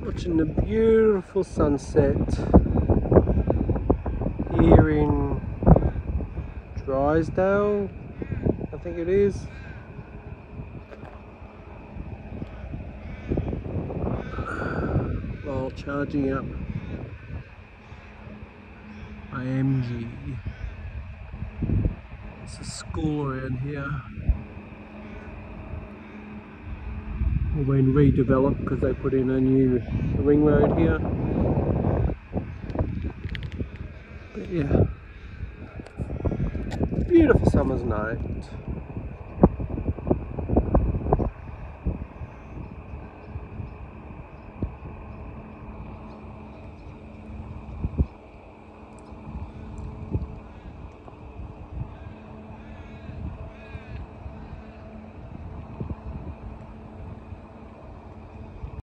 Watching the beautiful sunset here in Drysdale, I think it is. While charging up my MG. It's a school around here. It's been redeveloped because they put in a new ring road here. But yeah, beautiful summer's night.